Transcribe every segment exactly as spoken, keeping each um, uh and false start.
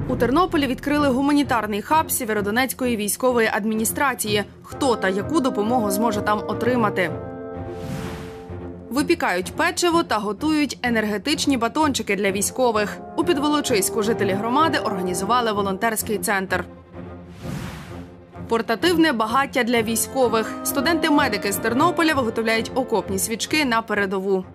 У Тернополі відкрили гуманітарний хаб Сєвєродонецької військової адміністрації. Хто та яку допомогу зможе там отримати? Випікають печиво та готують енергетичні батончики для військових. У Підволочиську жителі громади організували волонтерський центр. Портативне багаття для військових. Студенти-медики з Тернополя виготовляють окопні свічки на передову.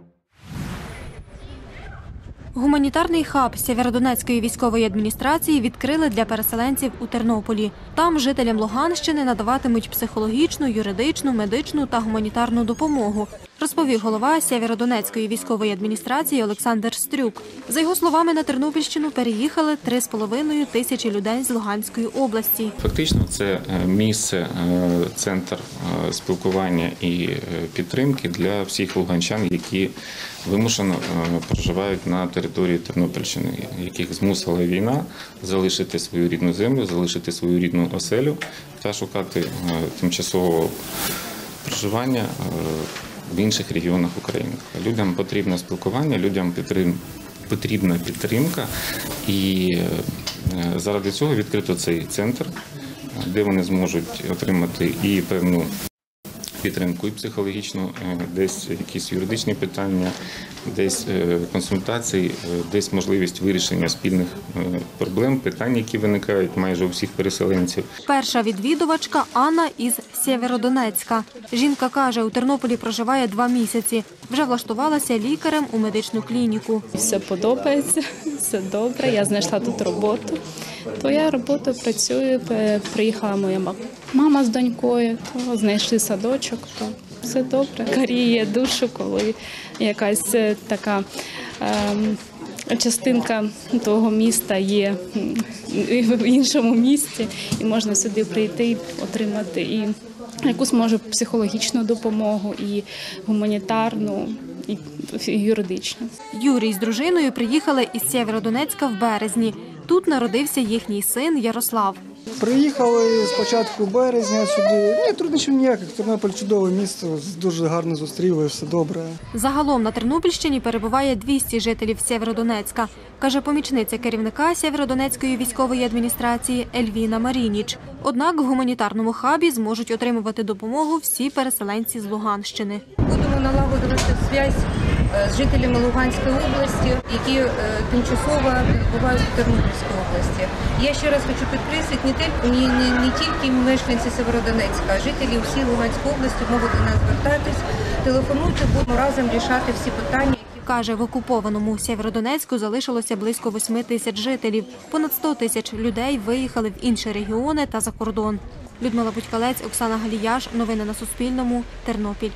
Гуманітарний хаб Сєвєродонецької військової адміністрації відкрили для переселенців у Тернополі. Там жителям Луганщини надаватимуть психологічну, юридичну, медичну та гуманітарну допомогу, розповів голова Сєвєродонецької військової адміністрації Олександр Стрюк. За його словами, на Тернопільщину переїхали три з половиною тисячі людей з Луганської області. Фактично це місце, центр спілкування і підтримки для всіх луганчан, які вимушено проживають на території Тернопільщини, яких змусила війна залишити свою рідну землю, залишити свою рідну оселю та шукати тимчасового проживання в інших регіонах України. Людям потрібне спілкування, людям потрібна підтримка, і заради цього відкрито цей центр, де вони зможуть отримати і певну підтримку, і психологічну, десь якісь юридичні питання, десь консультації, десь можливість вирішення спільних проблем, питань, які виникають майже у всіх переселенців. Перша відвідувачка Анна із Сєвєродонецька. Жінка каже, у Тернополі проживає два місяці. Вже влаштувалася лікарем у медичну клініку. Все подобається, все добре, я знайшла тут роботу. То я роботу працюю, приїхала моя мама з донькою, то знайшли садочок, то все добре. Гріє душу, коли якась така ем, частинка того міста є в іншому місті, і можна сюди прийти, отримати і якусь, може, психологічну допомогу, і гуманітарну, і юридичну. Юрій з дружиною приїхали із Сєвєродонецька в березні. Тут народився їхній син Ярослав. Приїхали з початку березня сюди. Ні, труднощів ніяких. Тернопіль – чудове місто, дуже гарно зустріли, все добре. Загалом на Тернопільщині перебуває двісті жителів Сєвєродонецька, каже помічниця керівника Сєвєродонецької військової адміністрації Ельвіна Марініч. Однак в гуманітарному хабі зможуть отримувати допомогу всі переселенці з Луганщини. Будемо налагодити зв'язок з жителями Луганської області, які е, тимчасово перебувають у Тернопільській області. Я ще раз хочу підкреслити, не тільки, не, не, не тільки мешканці Сєвєродонецька, а жителі всієї Луганської області можуть до нас звертатись, телефонуйте, будемо разом рішати всі питання. Каже, в окупованому Сєвєродонецьку залишилося близько восьми тисяч жителів. Понад сто тисяч людей виїхали в інші регіони та за кордон. Людмила Будькалець, Оксана Галіяш. Новини на Суспільному. Тернопіль.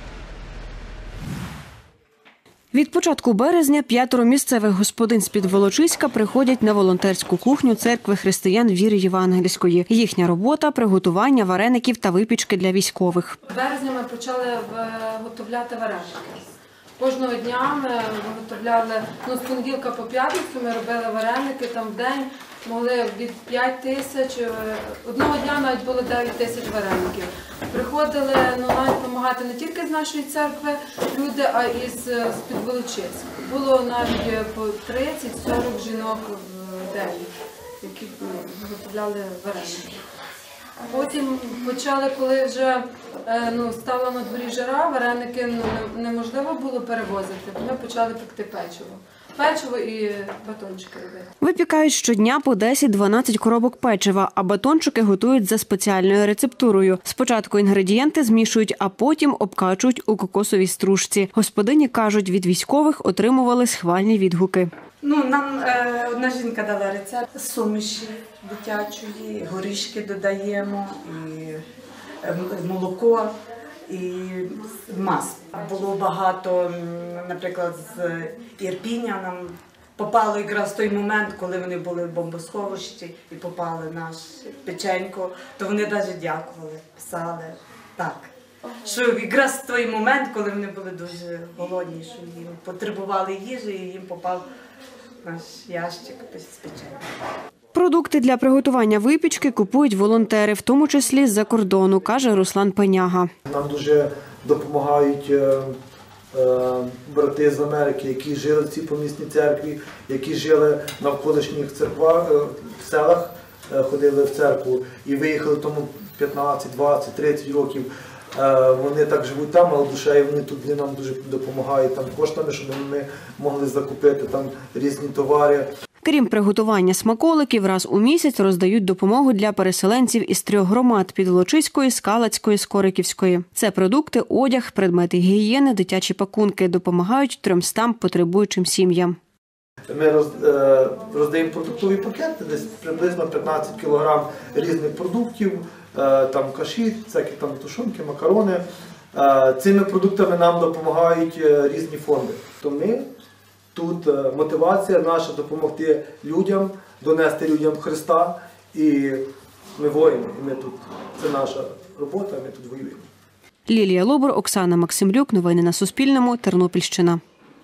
Від початку березня п'ятеро місцевих господин з Підволочиська приходять на волонтерську кухню церкви християн віри євангельської. Їхня робота – приготування вареників та випічки для військових. В березні ми почали виготовляти вареники. Кожного дня ми виготовляли, ну, з понеділка по п'ятницю ми робили вареники, там в день могли від п'яти тисяч, одного дня навіть було дев'ять тисяч вареників. Приходили, ну, навіть допомагати не тільки з нашої церкви люди, а і з, з Підволочиська. Було навіть по тридцять-сорок жінок в день, які виготовляли вареники. Потім почали, коли вже ну, стала на дворі жара, вареники ну, неможливо було перевозити, то ми почали пекти печиво. Печиво і батончики робити. Випікають щодня по десять-дванадцять коробок печива, а батончики готують за спеціальною рецептурою. Спочатку інгредієнти змішують, а потім обкачують у кокосовій стружці. Господині кажуть, від військових отримували схвальні відгуки. Ну, нам е, одна жінка дала рецепт суміші дитячої, горішки додаємо, і е, молоко, і мас. Було багато, наприклад, з Ірпіня нам попало якраз той момент, коли вони були в бомбосховищі і попали наш печенько, то вони навіть дякували, писали так. Що якраз той момент, коли вони були дуже голодні, що їм потребували їжі і їм попав наш ящик з печеньком. Продукти для приготування випічки купують волонтери, в тому числі з-за кордону, каже Руслан Пеняга. Нам дуже допомагають брати з Америки, які жили в цій помісній церкві, які жили в навколишніх церквах, в селах, ходили в церкву і виїхали тому п'ятнадцять, двадцять, тридцять років. Вони так живуть там, але душею вони тут нам дуже допомагають там коштами, щоб вони могли закупити там різні товари. Крім приготування смаколиків, раз у місяць роздають допомогу для переселенців із трьох громад – Підволочиської, Скалацької, Скориківської. Це продукти, одяг, предмети гігієни, дитячі пакунки. Допомагають трьомстам потребуючим сім'ям. Ми роздаємо продуктові пакети, десь приблизно п'ятнадцять кілограм різних продуктів, там каші, всякі там тушонки, макарони. Цими продуктами нам допомагають різні фонди. То ми тут мотивація наша допомогти людям, донести людям Христа, і ми воїни, і ми тут, це наша робота, ми тут воюємо. Лілія Лобур, Оксана Максимлюк. Новини на Суспільному. Тернопільщина.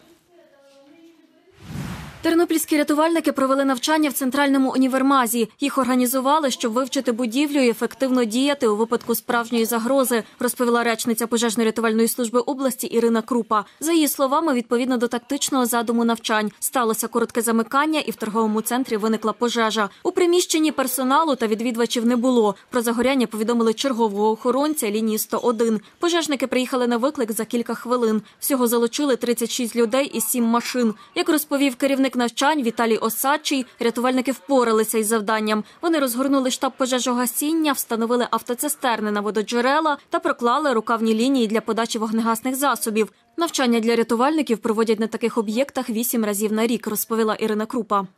Тернопільські рятувальники провели навчання в центральному універмазі. Їх організували, щоб вивчити будівлю і ефективно діяти у випадку справжньої загрози, розповіла речниця пожежно-рятувальної служби області Ірина Крупа. За її словами, відповідно до тактичного задуму навчань, сталося коротке замикання і в торговому центрі виникла пожежа. У приміщенні персоналу та відвідувачів не було. Про загоряння повідомили чергового охоронця лінії сто один. Пожежники приїхали на виклик за кілька хвилин. Всього залучили тридцять шість людей і сім машин. Як розповів керівник навчань Віталій Осадчий, рятувальники впоралися із завданням. Вони розгорнули штаб пожежогасіння, встановили автоцистерни на вододжерела та проклали рукавні лінії для подачі вогнегасних засобів. Навчання для рятувальників проводять на таких об'єктах вісім разів на рік, розповіла Ірина Крупа.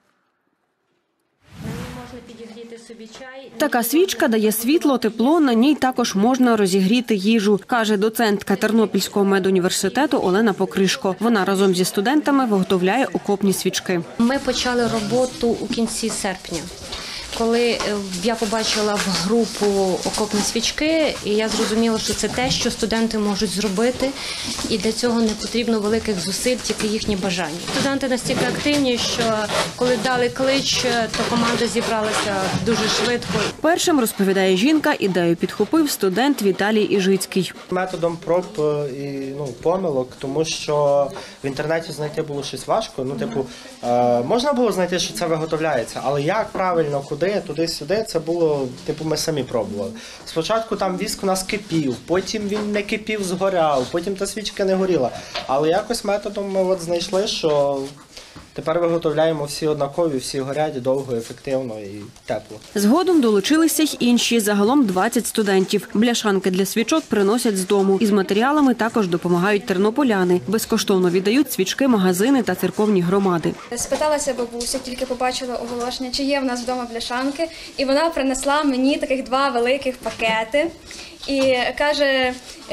Така свічка дає світло, тепло, на ній також можна розігріти їжу, каже доцентка Тернопільського медуніверситету Олена Покришко. Вона разом зі студентами виготовляє окопні свічки. Ми почали роботу у кінці серпня, коли я побачила в групу окопні свічки, і я зрозуміла, що це те, що студенти можуть зробити, і для цього не потрібно великих зусиль, тільки їхні бажання. Студенти настільки активні, що коли дали клич, то команда зібралася дуже швидко. Першим, розповідає жінка, ідею підхопив студент Віталій Іжицький. Методом проб і ну, помилок, тому що в інтернеті знайти було щось важко. Ну, типу, е, можна було знайти, що це виготовляється, але як правильно, куди, туди-сюди, це було, типу, ми самі пробували. Спочатку там віск у нас кипів, потім він не кипів, згоряв, потім та свічка не горіла. Але якось методом ми от знайшли, що тепер виготовляємо всі однакові, всі горять довго, ефективно і тепло. Згодом долучилися й інші, загалом двадцять студентів. Бляшанки для свічок приносять з дому. Із матеріалами також допомагають тернополяни. Безкоштовно віддають свічки магазини та церковні громади. Спиталася бабуся, тільки побачила оголошення, чи є в нас вдома бляшанки. І вона принесла мені таких два великих пакети. І каже,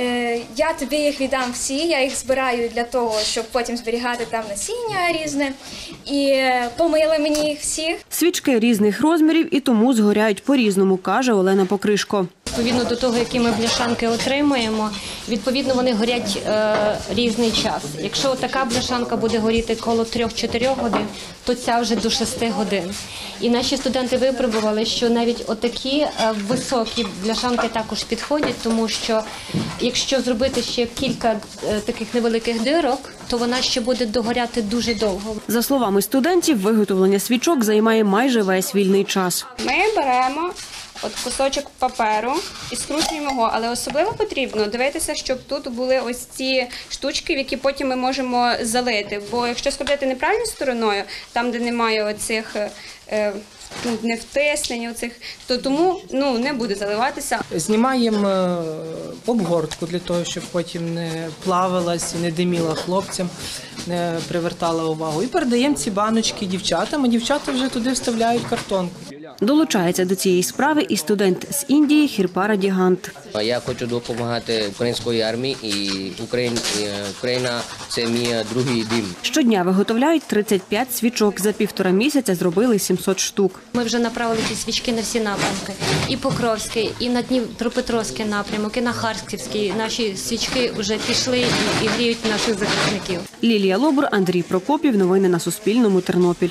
я тобі їх віддам всі, я їх збираю для того, щоб потім зберігати там насіння різне. І помили мені їх всіх. Свічки різних розмірів і тому згоряють по-різному, каже Олена Покришко. Відповідно до того, які ми бляшанки отримуємо, відповідно вони горять е, різний час. Якщо така бляшанка буде горіти коло трьох-чотирьох годин, то ця вже до шести годин. І наші студенти випробували, що навіть отакі е, високі бляшанки також підходять, тому що якщо зробити ще кілька е, таких невеликих дирок, то вона ще буде догоряти дуже довго. За словами студентів, виготовлення свічок займає майже весь вільний час. Ми беремо от кусочок паперу і скручуємо його, але особливо потрібно дивитися, щоб тут були ось ці штучки, в які потім ми можемо залити. Бо якщо скрутити неправильною стороною, там, де немає оцих е, ну, не втиснень, оцих, то тому ну, не буде заливатися. Знімаємо обгортку для того, щоб потім не плавилась і не диміла хлопцям, не привертала увагу. І передаємо ці баночки дівчатам, а дівчата вже туди вставляють картонку. Долучається до цієї справи і студент з Індії Хірпара Дігант. Я хочу допомагати українській армії, і Україна, Україна – це мій другий дім. Щодня виготовляють тридцять п'ять свічок. За півтора місяця зробили сімсот штук. Ми вже направили ці свічки на всі напрямки. І Покровський, і на Дніпропетровський напрямок, і на Харківський. Наші свічки вже пішли і, і гріють наших захисників. Лілія Лобур, Андрій Прокопів. Новини на Суспільному. Тернопіль.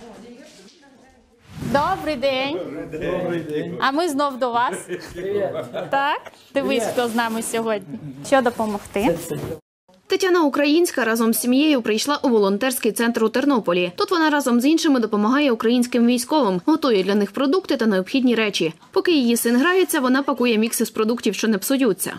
Добрий день. Добрий день. А ми знов до вас. Так? Дивись, хто з нами сьогодні. Що допомогти? Тетяна Українська разом з сім'єю прийшла у волонтерський центр у Тернополі. Тут вона разом з іншими допомагає українським військовим, готує для них продукти та необхідні речі. Поки її син грається, вона пакує мікси з продуктів, що не псуються.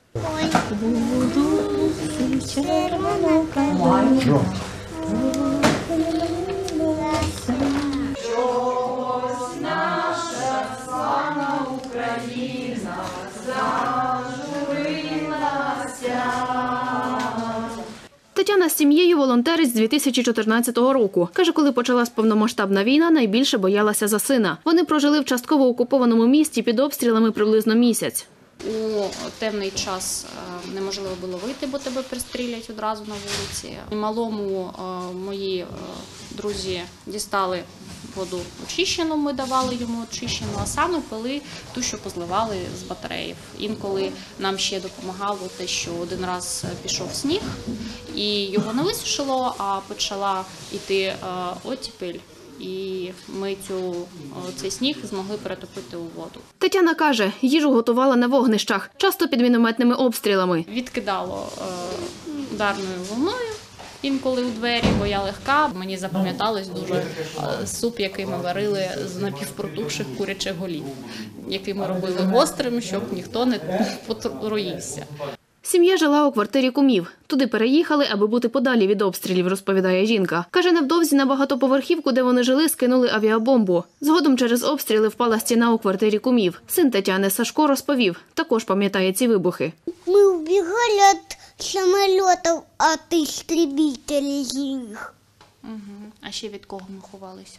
Тетяна з сім'єю волонтерить з дві тисячі чотирнадцятого року. Каже, коли почалась повномасштабна війна, найбільше боялася за сина. Вони прожили в частково окупованому місті під обстрілами приблизно місяць. У темний час неможливо було вийти, бо тебе пристрілять одразу на вулиці. Малому мої друзі дістали воду очищену, ми давали йому очищену, а саме пили ту, що позливали з батареїв. Інколи нам ще допомагало те, що один раз пішов сніг, і його не висушило, а почала йти оттепель. І ми цю, цей сніг змогли перетопити у воду. Тетяна каже, їжу готувала на вогнищах, часто під мінометними обстрілами. Відкидало е, ударною волною інколи у двері, бо я легка. Мені запам'яталось дуже е, суп, який ми варили з напівпротухших курячих голів, який ми робили гострим, щоб ніхто не потруївся. Сім'я жила у квартирі кумів. Туди переїхали, аби бути подалі від обстрілів, розповідає жінка. Каже, невдовзі на багатоповерхівку, де вони жили, скинули авіабомбу. Згодом через обстріли впала стіна у квартирі кумів. Син Тетяни Сашко розповів, також пам'ятає ці вибухи. Ми вбігали від самолітів, від істребителів з них. Угу. А ще від кого ми ховалися?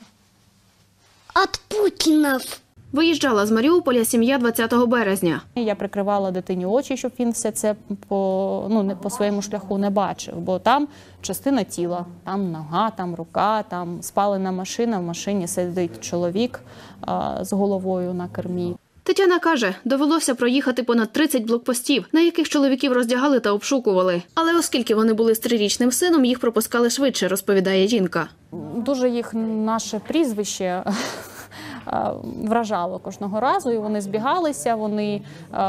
Від Путіна. Виїжджала з Маріуполя сім'я двадцятого березня. Я прикривала дитині очі, щоб він все це по, ну, не по своєму шляху не бачив, бо там частина тіла, там нога, там рука, там спалена машина, в машині сидить чоловік а, з головою на кермі. Тетяна каже, довелося проїхати понад тридцять блокпостів, на яких чоловіків роздягали та обшукували. Але оскільки вони були з трирічним сином, їх пропускали швидше, розповідає жінка. Дуже їх наше прізвище вражало кожного разу, і вони збігалися, вони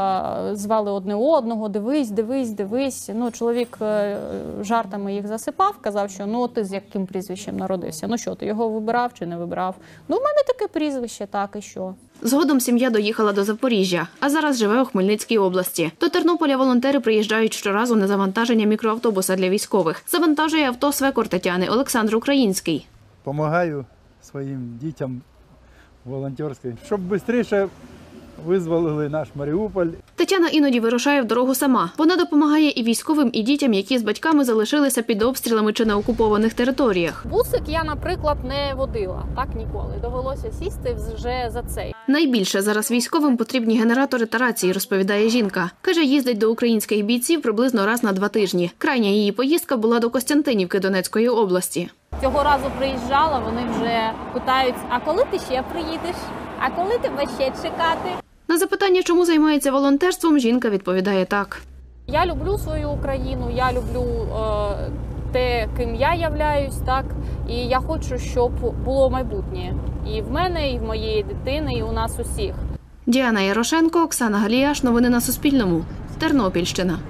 а, звали одне одного, дивись, дивись, дивись. Ну, чоловік жартами їх засипав, казав, що ну ти з яким прізвищем народився, ну що, ти його вибирав чи не вибирав? Ну, в мене таке прізвище, так і що. Згодом сім'я доїхала до Запоріжжя, а зараз живе у Хмельницькій області. До Тернополя волонтери приїжджають щоразу на завантаження мікроавтобуса для військових. Завантажує авто свекор Тетяни Олександр Український. Помагаю своїм дітям волонтерській, щоб швидше визволили наш Маріуполь. Тетяна іноді вирушає в дорогу сама. Вона допомагає і військовим, і дітям, які з батьками залишилися під обстрілами чи на окупованих територіях. Бусик я, наприклад, не водила, так ніколи. Довелося сісти вже за цей. Найбільше зараз військовим потрібні генератори та рації, розповідає жінка. Каже, їздить до українських бійців приблизно раз на два тижні. Крайня її поїздка була до Костянтинівки Донецької області. Цього разу приїжджала, вони вже питають, а коли ти ще приїдеш? А коли тебе ще чекати? На запитання, чому займається волонтерством, жінка відповідає так. Я люблю свою Україну, я люблю е, те, ким я являюсь, так? І я хочу, щоб було майбутнє. І в мене, і в моєї дитини, і у нас усіх. Діана Ярошенко, Оксана Галіяш. Новини на Суспільному. Тернопільщина.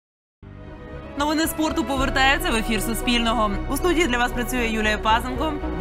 Новини спорту повертаються в ефір Суспільного. У студії для вас працює Юлія Пазенко.